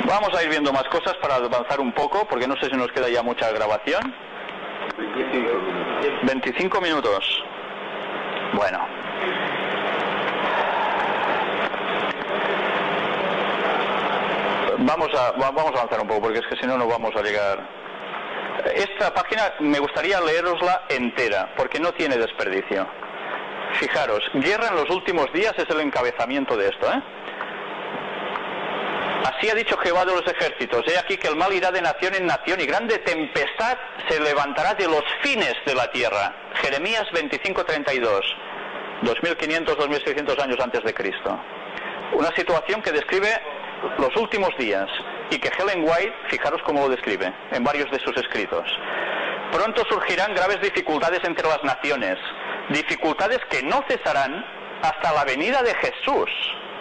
Vamos a ir viendo más cosas para avanzar un poco, porque no sé si nos queda ya mucha grabación. 25 minutos. Bueno. Vamos a avanzar un poco, porque es que si no, no vamos a llegar. Esta página me gustaría leerosla entera, porque no tiene desperdicio. Fijaros, guerra en los últimos días es el encabezamiento de esto, ¿eh? Así ha dicho Jehová de los ejércitos: he aquí que el mal irá de nación en nación, y grande tempestad se levantará de los fines de la tierra. Jeremías 25:32, 2500, 2600 años antes de Cristo. Una situación que describe los últimos días, y que Ellen White, fijaros cómo lo describe en varios de sus escritos. Pronto surgirán graves dificultades entre las naciones, dificultades que no cesarán hasta la venida de Jesús.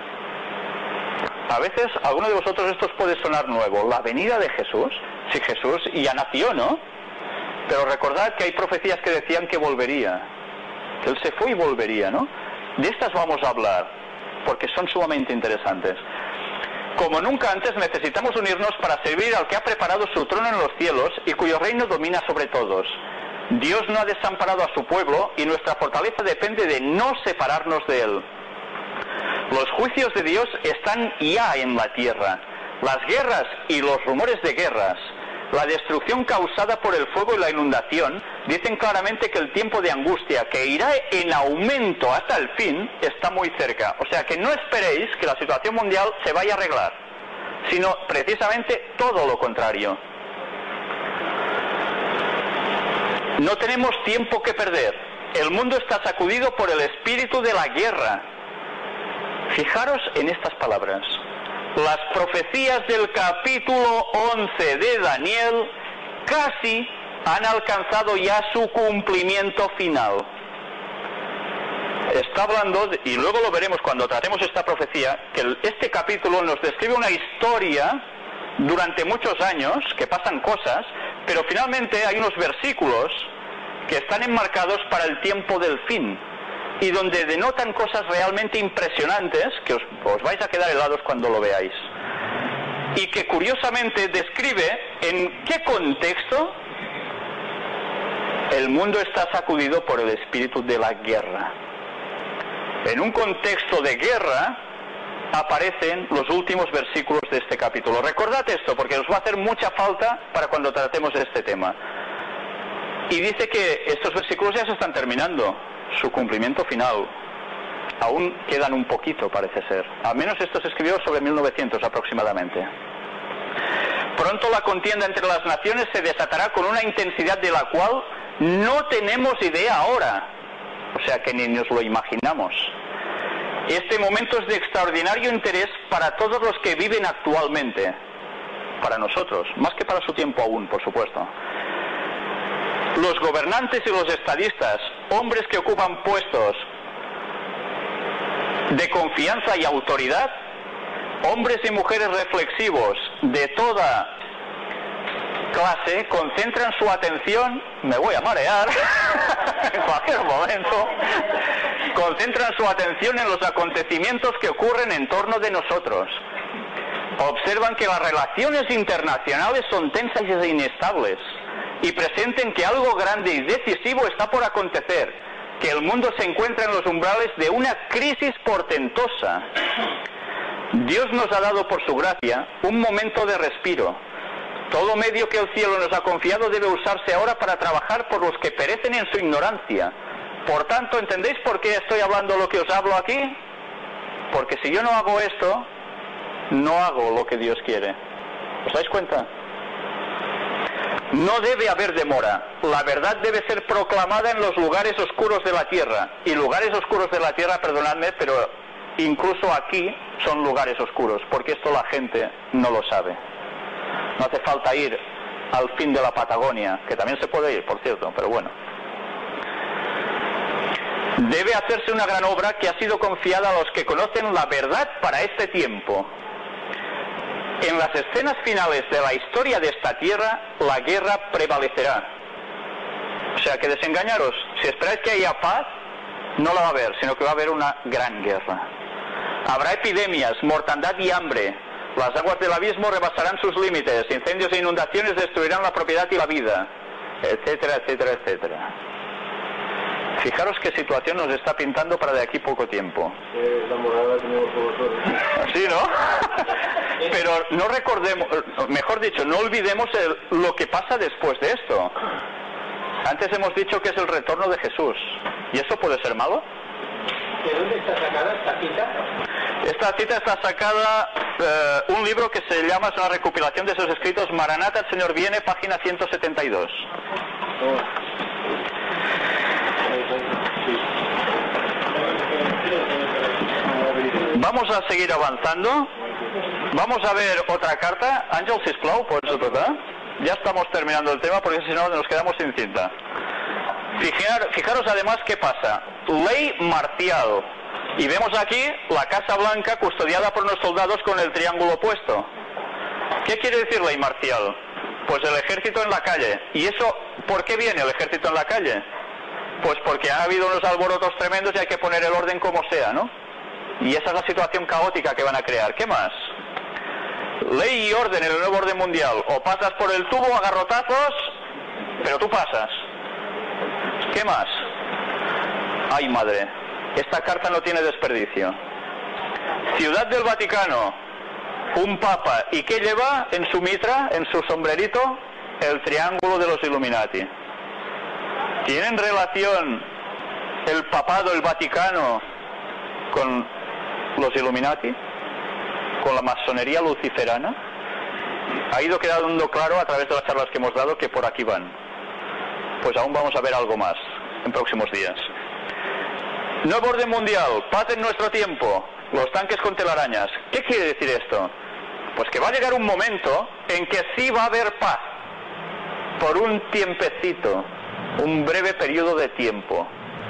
A veces, a alguno de vosotros esto os puede sonar nuevo. ¿La venida de Jesús? Si Jesús ya nació, ¿no? Pero recordad que hay profecías que decían que volvería, que Él se fue y volvería, ¿no? De estas vamos a hablar, porque son sumamente interesantes. Como nunca antes necesitamos unirnos para servir al que ha preparado su trono en los cielos y cuyo reino domina sobre todos. Dios no ha desamparado a su pueblo, y nuestra fortaleza depende de no separarnos de Él. Los juicios de Dios están ya en la tierra. Las guerras y los rumores de guerras, la destrucción causada por el fuego y la inundación, dicen claramente que el tiempo de angustia, que irá en aumento hasta el fin, está muy cerca. O sea que no esperéis que la situación mundial se vaya a arreglar, sino precisamente todo lo contrario. No tenemos tiempo que perder. El mundo está sacudido por el espíritu de la guerra. Fijaros en estas palabras. Las profecías del capítulo 11 de Daniel casi han alcanzado ya su cumplimiento final. Está hablando, y luego lo veremos cuando tratemos esta profecía, que este capítulo nos describe una historia durante muchos años, que pasan cosas, pero finalmente hay unos versículos que están enmarcados para el tiempo del fin, y donde denotan cosas realmente impresionantes, que os vais a quedar helados cuando lo veáis. Y que curiosamente describe en qué contexto el mundo está sacudido por el espíritu de la guerra. En un contexto de guerra aparecen los últimos versículos de este capítulo. Recordad esto, porque os va a hacer mucha falta para cuando tratemos este tema. Y dice que estos versículos ya se están terminando, su cumplimiento final. Aún quedan un poquito, parece ser. Al menos esto se escribió sobre 1900 aproximadamente. Pronto la contienda entre las naciones se desatará con una intensidad de la cual no tenemos idea ahora. O sea que ni nos lo imaginamos. Este momento es de extraordinario interés para todos los que viven actualmente. Para nosotros, más que para su tiempo aún, por supuesto. Los gobernantes y los estadistas, hombres que ocupan puestos de confianza y autoridad, hombres y mujeres reflexivos de toda clase, concentran su atención, me voy a marear en cualquier momento, concentran su atención en los acontecimientos que ocurren en torno de nosotros. Observan que las relaciones internacionales son tensas e inestables, y presienten que algo grande y decisivo está por acontecer, que el mundo se encuentra en los umbrales de una crisis portentosa. Dios nos ha dado por su gracia un momento de respiro. Todo medio que el cielo nos ha confiado debe usarse ahora para trabajar por los que perecen en su ignorancia. Por tanto, ¿entendéis por qué estoy hablando lo que os hablo aquí? Porque si yo no hago esto, no hago lo que Dios quiere. ¿Os dais cuenta? No debe haber demora. La verdad debe ser proclamada en los lugares oscuros de la tierra. Y lugares oscuros de la tierra, perdonadme, pero incluso aquí son lugares oscuros, porque esto la gente no lo sabe. No hace falta ir al fin de la Patagonia, que también se puede ir, por cierto, pero bueno. Debe hacerse una gran obra que ha sido confiada a los que conocen la verdad para este tiempo. En las escenas finales de la historia de esta tierra, la guerra prevalecerá. O sea que desengañaros, si esperáis que haya paz, no la va a haber, sino que va a haber una gran guerra. Habrá epidemias, mortandad y hambre. Las aguas del abismo rebasarán sus límites, incendios e inundaciones destruirán la propiedad y la vida, etcétera, etcétera, etcétera. Fijaros qué situación nos está pintando para de aquí poco tiempo. La morada tenemos por vosotros. Sí, ¿no? Pero no recordemos, mejor dicho, no olvidemos lo que pasa después de esto. Antes hemos dicho que es el retorno de Jesús. ¿Y eso puede ser malo? ¿De dónde está sacada esta cita? Esta cita está sacada, un libro que se llama, es una recopilación de esos escritos, Maranata, el Señor viene, página 172. Vamos a seguir avanzando. Vamos a ver otra carta. Àngel, sisplau, pots apretar? Ya estamos terminando el tema porque si no nos quedamos sin cinta. Fijaros además qué pasa. Ley marcial. Y vemos aquí la Casa Blanca custodiada por unos soldados con el triángulo opuesto. ¿Qué quiere decir ley marcial? Pues el ejército en la calle. ¿Y eso por qué viene el ejército en la calle? Pues porque ha habido unos alborotos tremendos y hay que poner el orden como sea, ¿no? Y esa es la situación caótica que van a crear. ¿Qué más? Ley y orden en el nuevo orden mundial. O pasas por el tubo a garrotazos, pero tú pasas. ¿Qué más? ¡Ay, madre! Esta carta no tiene desperdicio. Ciudad del Vaticano, un papa. ¿Y qué lleva en su mitra, en su sombrerito? El triángulo de los Illuminati. ¿Tienen relación el papado, el Vaticano, con los Illuminati? ¿Con la masonería luciferana? Ha ido quedando claro a través de las charlas que hemos dado que por aquí van. Pues aún vamos a ver algo más en próximos días. Nuevo orden mundial, paz en nuestro tiempo, los tanques con telarañas. ¿Qué quiere decir esto? Pues que va a llegar un momento en que sí va a haber paz, por un tiempecito, un breve periodo de tiempo.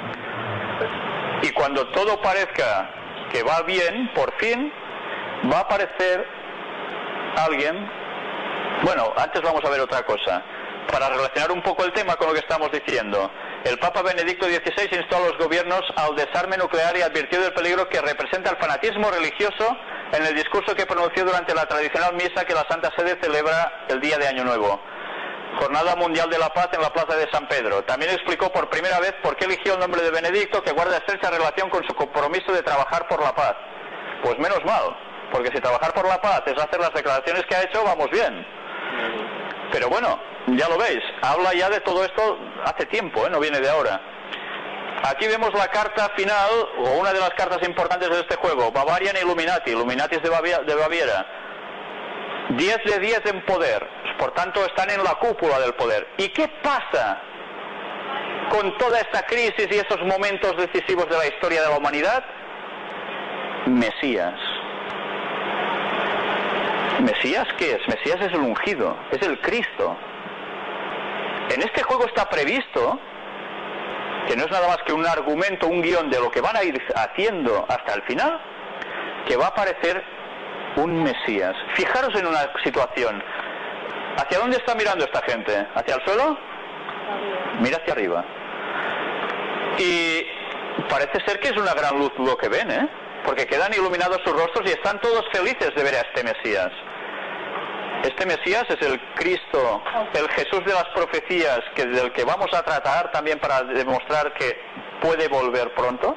Y cuando todo parezca que va bien, por fin, va a aparecer alguien. Bueno, antes vamos a ver otra cosa, para relacionar un poco el tema con lo que estamos diciendo. El Papa Benedicto XVI instó a los gobiernos al desarme nuclear y advirtió del peligro que representa el fanatismo religioso en el discurso que pronunció durante la tradicional misa que la Santa Sede celebra el día de Año Nuevo. Jornada Mundial de la Paz en la Plaza de San Pedro. También explicó por primera vez por qué eligió el nombre de Benedicto, que guarda estrecha relación con su compromiso de trabajar por la paz. Pues menos mal, porque si trabajar por la paz es hacer las declaraciones que ha hecho, vamos bien. Pero bueno, ya lo veis, habla ya de todo esto hace tiempo, no viene de ahora. Aquí vemos la carta final, o una de las cartas importantes de este juego, Bavarian Illuminati, Illuminatis de Baviera. 10 de 10 en poder, por tanto están en la cúpula del poder. ¿Y qué pasa con toda esta crisis y esos momentos decisivos de la historia de la humanidad? Mesías. ¿Mesías qué es? Mesías es el ungido, es el Cristo. En este juego está previsto, que no es nada más que un argumento, un guión de lo que van a ir haciendo hasta el final, que va a aparecer un Mesías. Fijaros en una situación. ¿Hacia dónde está mirando esta gente? ¿Hacia el suelo? Mira hacia arriba. Y parece ser que es una gran luz lo que ven, ¿eh? Porque quedan iluminados sus rostros y están todos felices de ver a este Mesías. Este Mesías es el Cristo, el Jesús de las profecías, del que vamos a tratar también para demostrar que puede volver pronto.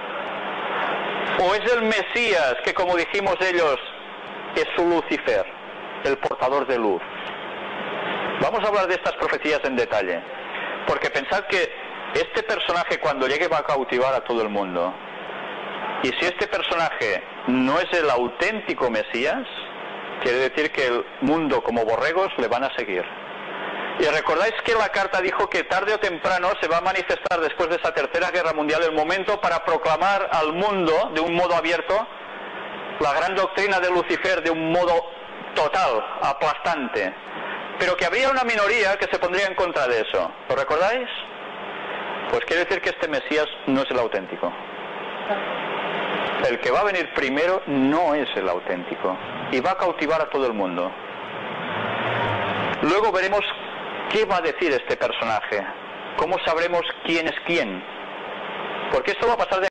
¿O es el Mesías que, como dijimos ellos, es su Lucifer, el portador de luz? Vamos a hablar de estas profecías en detalle, porque pensad que este personaje cuando llegue va a cautivar a todo el mundo. Y si este personaje no es el auténtico Mesías, quiere decir que el mundo como borregos le van a seguir. Y recordáis que la carta dijo que tarde o temprano se va a manifestar después de esa tercera guerra mundial el momento para proclamar al mundo de un modo abierto la gran doctrina de Lucifer de un modo total, aplastante. Pero que habría una minoría que se pondría en contra de eso. ¿Lo recordáis? Pues quiere decir que este Mesías no es el auténtico. El que va a venir primero no es el auténtico y va a cautivar a todo el mundo. Luego veremos qué va a decir este personaje, cómo sabremos quién es quién, porque esto va a pasar de